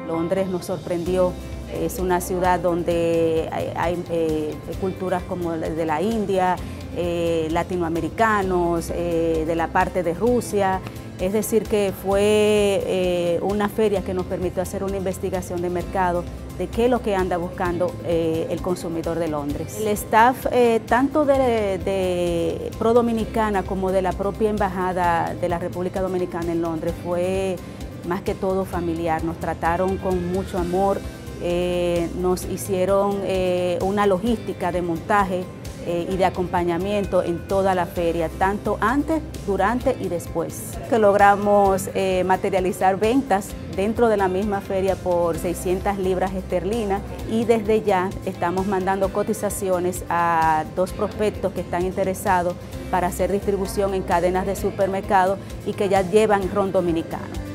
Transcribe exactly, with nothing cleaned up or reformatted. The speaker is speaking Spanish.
Londres nos sorprendió. Es una ciudad donde hay, hay eh, culturas como de la India, eh, latinoamericanos, eh, de la parte de Rusia. Es decir, que fue eh, una feria que nos permitió hacer una investigación de mercado de qué es lo que anda buscando eh, el consumidor de Londres. El staff, eh, tanto de, de Pro Dominicana como de la propia Embajada de la República Dominicana en Londres, fue más que todo familiar. Nos trataron con mucho amor, eh, nos hicieron eh, una logística de montaje eh, y de acompañamiento en toda la feria, tanto antes, durante y después. Que logramos eh, materializar ventas dentro de la misma feria por seiscientas libras esterlinas, y desde ya estamos mandando cotizaciones a dos prospectos que están interesados para hacer distribución en cadenas de supermercados y que ya llevan ron dominicano.